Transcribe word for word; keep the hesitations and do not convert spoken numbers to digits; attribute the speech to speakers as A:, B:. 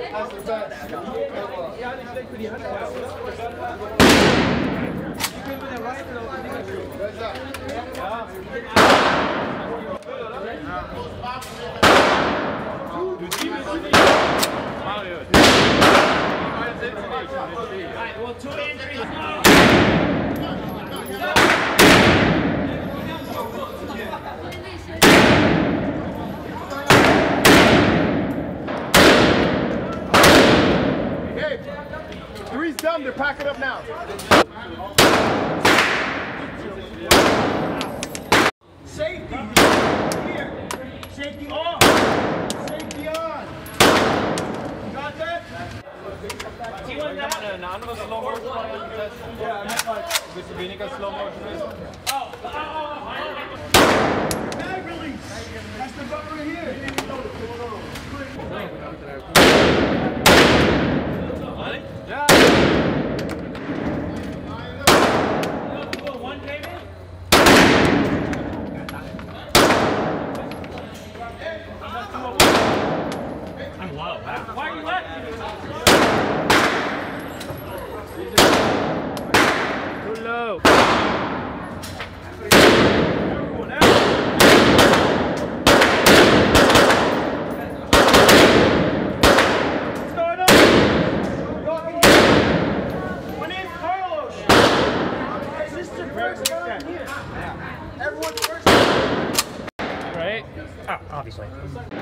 A: Ja, ich denke für die Hand. Die können wir der Reihe laufen.
B: Mario. Right, well, two entries.
C: Three's done, they're packing up now.
A: Safety. Here. Safety on. Safety on. You got that?
B: Eine andere Slow Motion testen? Ja, ein bisschen weniger Slow Motion ist.
A: Bag release. That's the bumper here.
B: Ja. I'm low. Why are you left? Too low.
A: What's going on? My name's Carlos. Is this the first time here? Everyone's first time.
B: Right? Oh, obviously.